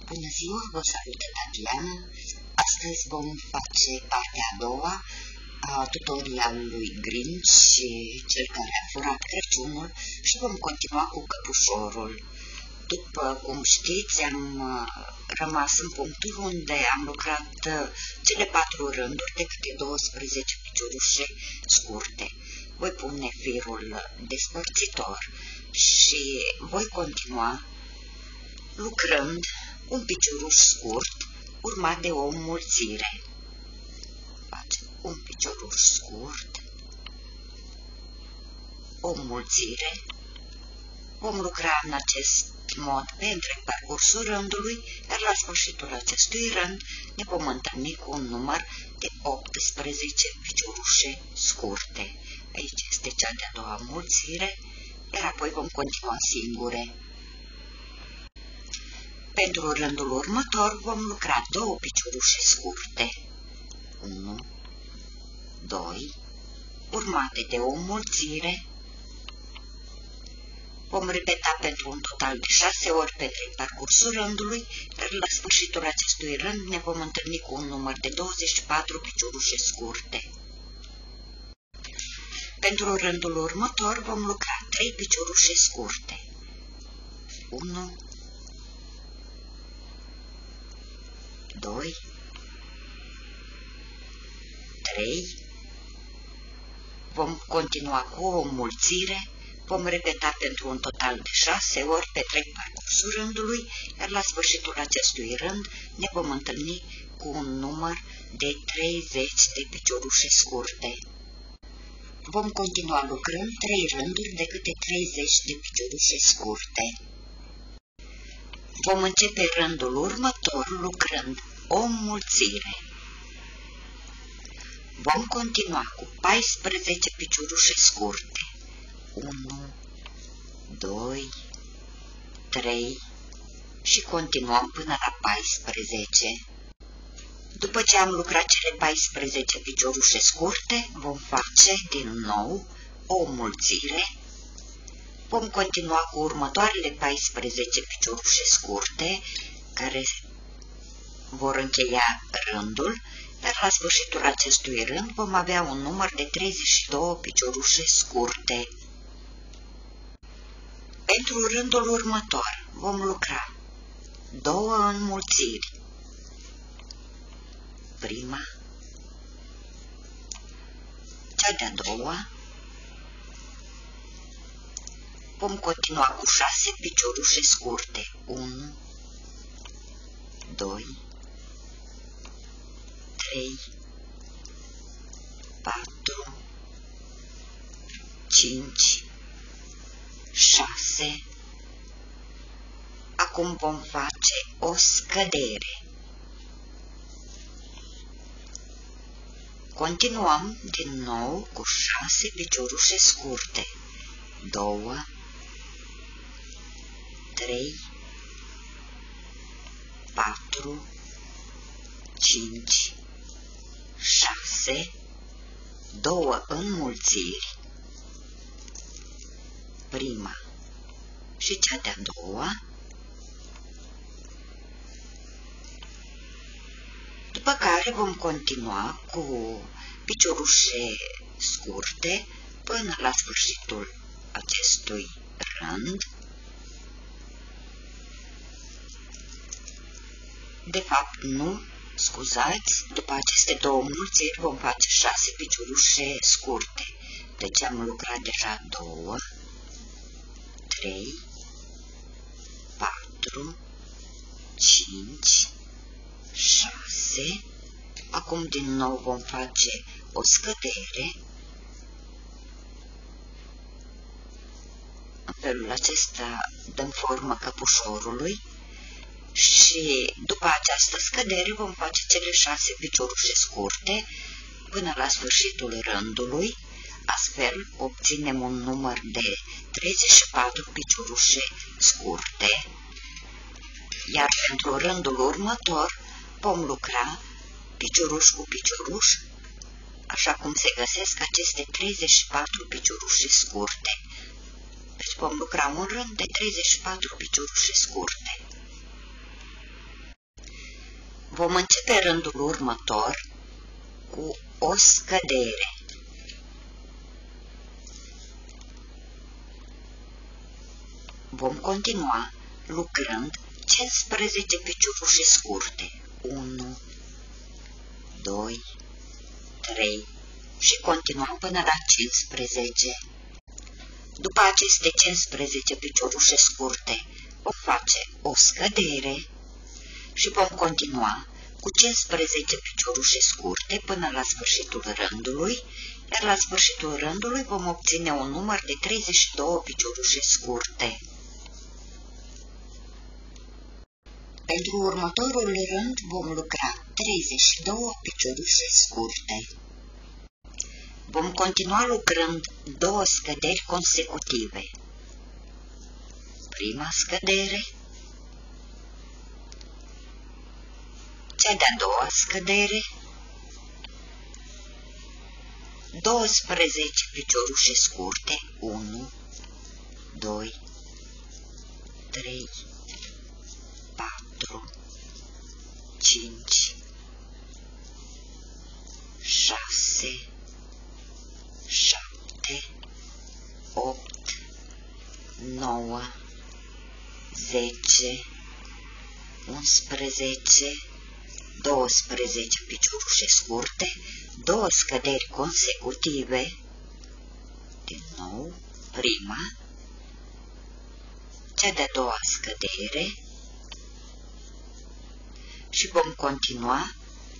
Bună ziua, vă salută Tatiana. Astăzi vom face partea a doua a tutorialului Grinch, cel care a furat Crăciunul, și vom continua cu căpușorul. După cum știți, am rămas în punctul unde am lucrat cele 4 rânduri de câte 12 piciorușe scurte. Voi pune firul despărțitor și voi continua lucrând un picioruș scurt urmat de o înmulțire. Facem un picioruș scurt, o înmulțire. Vom lucra în acest mod pe întreg parcursul rândului, iar la sfârșitul acestui rând ne vom întâlni cu un număr de 18 piciorușe scurte. Aici este cea de-a doua înmulțire, iar apoi vom continua singure. Pentru rândul următor vom lucra 2 piciorușe scurte, 1, 2, urmate de o înmulțire. Vom repeta pentru un total de 6 ori pe întreg parcursul rândului, iar la sfârșitul acestui rând ne vom întâlni cu un număr de 24 piciorușe scurte. Pentru rândul următor vom lucra 3 piciorușe scurte, 1, 2, 3, vom continua cu o înmulțire, vom repeta pentru un total de 6 ori pe întreg parcursul rândului, iar la sfârșitul acestui rând ne vom întâlni cu un număr de 30 de piciorușe scurte. Vom continua lucrând 3 rânduri de câte 30 de piciorușe scurte. Vom începe rândul următor lucrând o înmulțire. Vom continua cu 14 piciorușe scurte. 1, 2, 3 și continuăm până la 14. După ce am lucrat cele 14 piciorușe scurte, vom face din nou o înmulțire. Vom continua cu următoarele 14 piciorușe scurte, care vor încheia rândul, iar la sfârșitul acestui rând vom avea un număr de 32 piciorușe scurte. Pentru rândul următor vom lucra 2 înmulțiri. Prima, cea de-a doua. Vom continua cu 6 piciorușe scurte. 1, 2, 3, 4, 5, 6. Acum vom face o scădere. Continuăm din nou cu 6 piciorușe scurte. 2, 3, 4, 5, 6, 2 înmulțiri, prima și cea de-a doua, după care vom continua cu piciorușe scurte până la sfârșitul acestui rând. De fapt, nu, scuzați, după aceste 2 înmulțiri vom face 6 piciorușe scurte. Deci am lucrat deja 2, 3, 4, 5, 6. Acum din nou vom face o scădere. În felul acesta dăm formă căpușorului. Și după această scădere vom face cele 6 piciorușe scurte până la sfârșitul rândului, astfel obținem un număr de 34 piciorușe scurte. Iar pentru rândul următor vom lucra picioruș cu picioruș, așa cum se găsesc aceste 34 piciorușe scurte. Deci vom lucra un rând de 34 piciorușe scurte. Vom începe rândul următor cu o scădere. Vom continua lucrând 15 piciorușe scurte. 1, 2, 3 și continuăm până la 15. După aceste 15 piciorușe scurte vom face o scădere și vom continua cu 15 piciorușe scurte până la sfârșitul rândului, iar la sfârșitul rândului vom obține un număr de 32 piciorușe scurte. Pentru următorul rând vom lucra 32 piciorușe scurte. Vom continua lucrând 2 scăderi consecutive. Prima scădere, cea de-a doua scădere, 12 piciorușe scurte, 1, 2, 3, 4, 5, 6, 7, 8, 9, 10, 11, 12 piciorușe scurte, 2 scăderi consecutive, din nou prima, cea de-a doua scădere și vom continua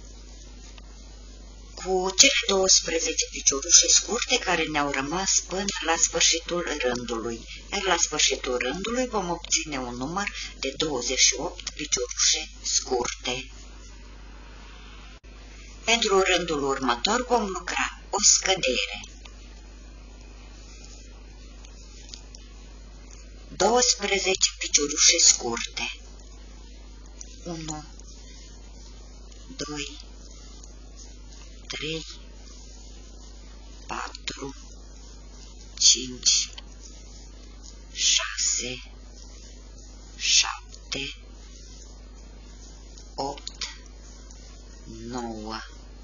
cu cele 12 piciorușe scurte care ne-au rămas până la sfârșitul rândului, iar la sfârșitul rândului vom obține un număr de 28 piciorușe scurte. Pentru rândul următor vom lucra o scădere. 12 piciorușe scurte. 1, 2, 3, 4, 5, 6, 7, 8, 9,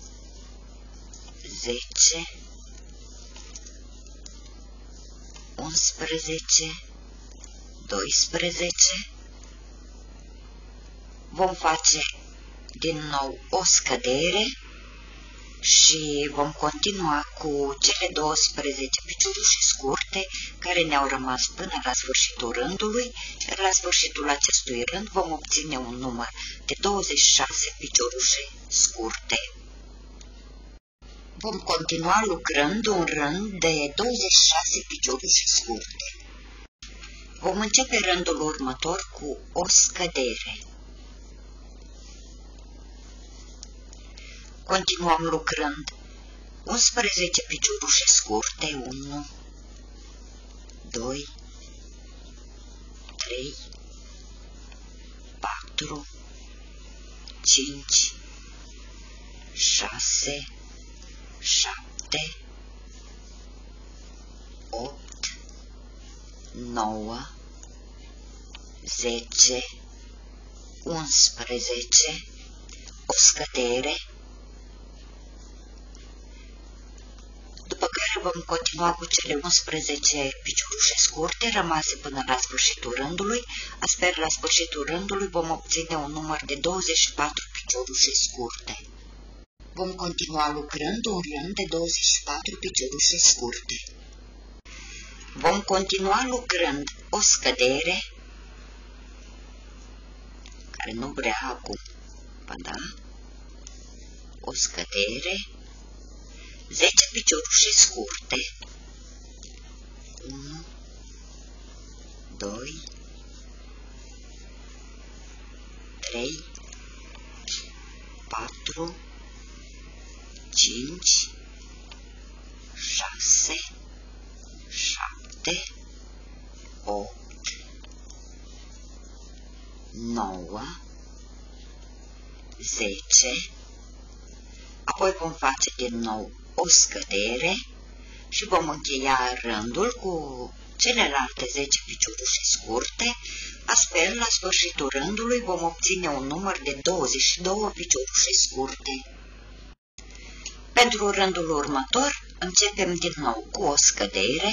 10, 11, 12. Vom face din nou o scădere și vom continua cu cele 12 piciorușe scurte care ne-au rămas până la sfârșitul rândului, iar la sfârșitul acestui rând vom obține un număr de 26 piciorușe scurte. Vom continua lucrând un rând de 26 piciorușe scurte. Vom începe rândul următor cu o scădere. Continuăm lucrând 11 piciorușe scurte, 1, 2, 3, 4, 5, 6, 7, 8, 9, 10, 11, o scădere, după care vom continua cu cele 11 piciorușe scurte rămase până la sfârșitul rândului, astfel la sfârșitul rândului vom obține un număr de 24 piciorușe scurte. Vom continua lucrând un rând de 24 piciorușe scurte. Vom continua lucrând o scădere, care nu vrea acum, ba da, o scădere, 10 piciorușe scurte, 1, 2, 3, 4, 5, 6, 7, 8, 9, 10, apoi vom face din nou o scădere și vom încheia rândul cu celelalte 10 piciorușe scurte, astfel, la sfârșitul rândului vom obține un număr de 22 piciorușe scurte. Pentru rândul următor, începem din nou cu o scădere,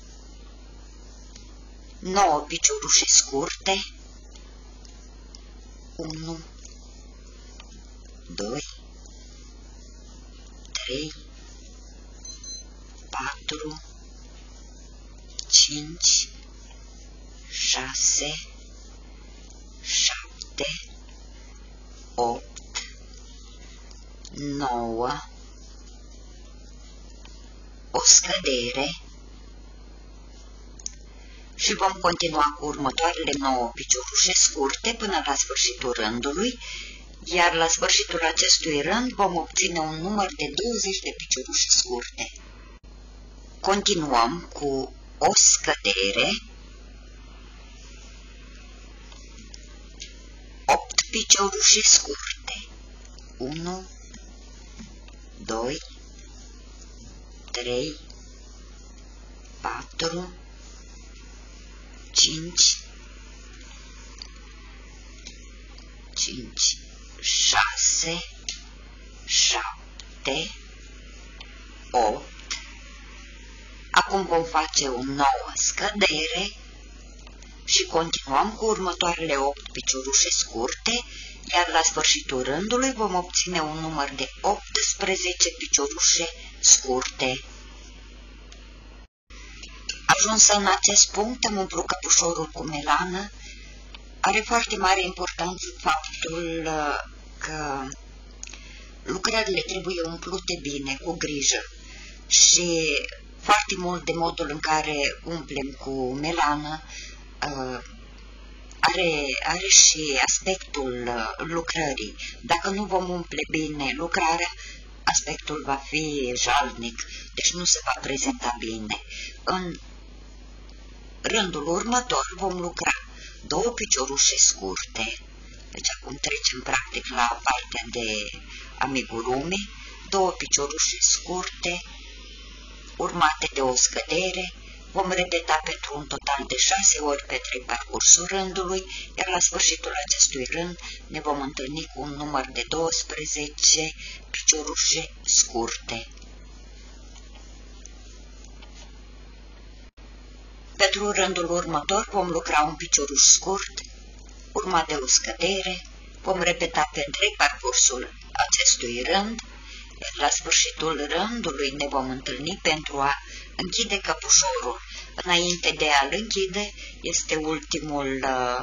9 piciorușe scurte, 1, 2, 3, 4, 5, 6, 7, 8, 9, o scădere și vom continua cu următoarele 9 piciorușe scurte până la sfârșitul rândului, iar la sfârșitul acestui rând vom obține un număr de 20 de piciorușe scurte. Continuăm cu o scădere, 8 piciorușe scurte, 1, 2, 3, 4, 5, 6, 7, 8. Acum vom face o nouă scădere și continuăm cu următoarele 8 piciorușe scurte, iar la sfârșitul rândului vom obține un număr de 18 piciorușe scurte. Ajunsă în acest punct, am umplut căpușorul cu melană. Are foarte mare importanță faptul că lucrările trebuie umplute bine, cu grijă, și foarte mult de modul în care umplem cu melană are și aspectul lucrării. Dacă nu vom umple bine lucrarea, aspectul va fi jalnic, deci nu se va prezenta bine. În rândul următor vom lucra 2 piciorușe scurte, deci acum trecem practic la partea de amigurumi, 2 piciorușe scurte, urmate de o scădere. Vom repeta pentru un total de 6 ori pe 3 parcursul rândului, iar la sfârșitul acestui rând ne vom întâlni cu un număr de 12 piciorușe scurte. Pentru rândul următor vom lucra un picioruș scurt, urmat de o scădere, vom repeta pe întreg parcursul acestui rând, iar la sfârșitul rândului ne vom întâlni pentru a închide căpușorul. Înainte de a-l închide, este ultimul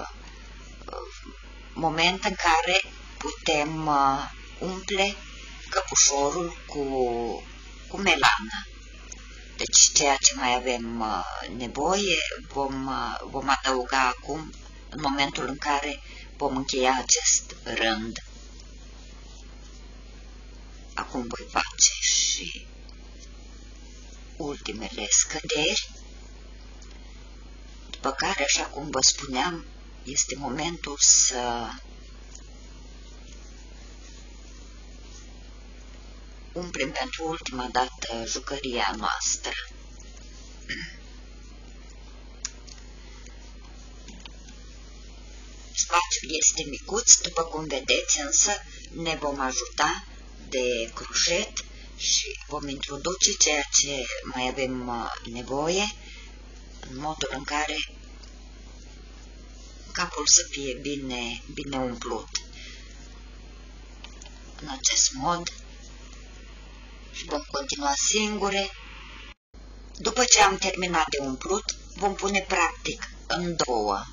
moment în care putem umple căpușorul cu melană. Deci ceea ce mai avem nevoie vom adăuga acum, în momentul în care vom încheia acest rând. Acum voi face și ultimele scăderi, după care, așa cum vă spuneam, este momentul să umplem pentru ultima dată jucăria noastră. Spațiul este micuț, după cum vedeți, însă ne vom ajuta de croșet și vom introduce ceea ce mai avem nevoie, în modul în care capul să fie bine umplut. În acest mod și vom continua singure. După ce am terminat de umplut, vom pune practic în două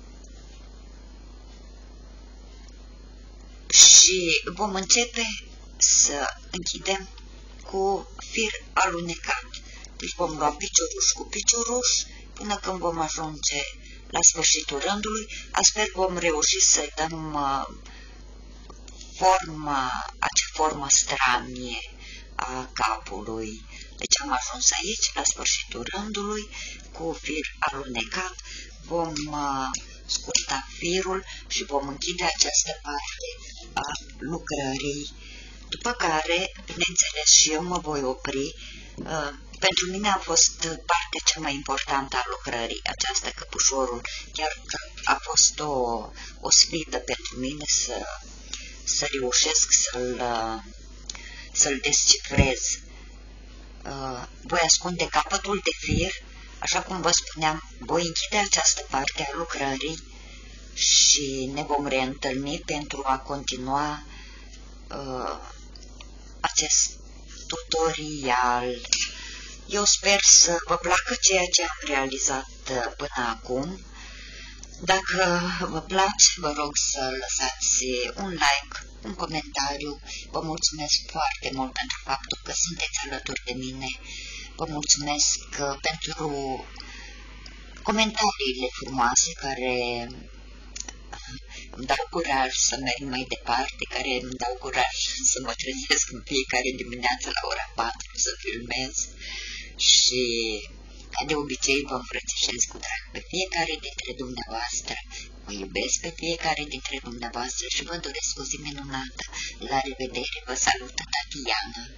și vom începe să închidem cu fir alunecat. Deci vom lua picioruș cu picioruș până când vom ajunge la sfârșitul rândului, astfel vom reuși să dăm acea formă stranie a capului. Deci am ajuns aici, la sfârșitul rândului, cu fir alunecat, vom scurta firul și vom închide această parte a lucrării. După care, bineînțeles, și eu mă voi opri Pentru mine a fost partea cea mai importantă a lucrării aceasta, căpușorul, chiar că a fost o sfidă pentru mine să reușesc să-l descifrez. Voi ascunde capătul de fir, așa cum vă spuneam, voi închide această parte a lucrării și ne vom reîntâlni pentru a continua acest tutorial. Eu sper să vă placă ceea ce am realizat până acum. Dacă vă place, vă rog să lăsați un like, un comentariu. Vă mulțumesc foarte mult pentru faptul că sunteți alături de mine. Vă mulțumesc pentru comentariile frumoase care îmi dau curaj să merg mai departe, care îmi dau curaj să mă trezesc în fiecare dimineață la ora 4 să filmez și ca de obicei vă îmbrățișez cu drag pe fiecare dintre dumneavoastră, vă iubesc pe fiecare dintre dumneavoastră și vă doresc o zi minunată. La revedere, vă salută Tatiana.